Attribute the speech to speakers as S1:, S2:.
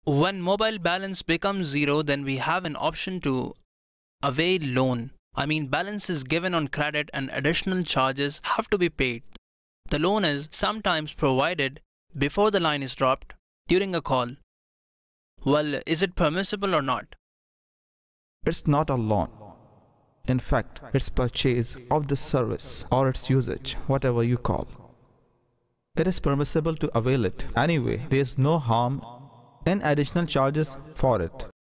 S1: When mobile balance becomes zero, then we have an option to avail loan. I mean, balance is given on credit and additional charges have to be paid. The loan is sometimes provided before the line is dropped during a call. Well, is it permissible or not?
S2: It's not a loan. In fact, it's purchase of this service or its usage, whatever you call. It is permissible to avail it. Anyway, there is no harm in additional charges for it.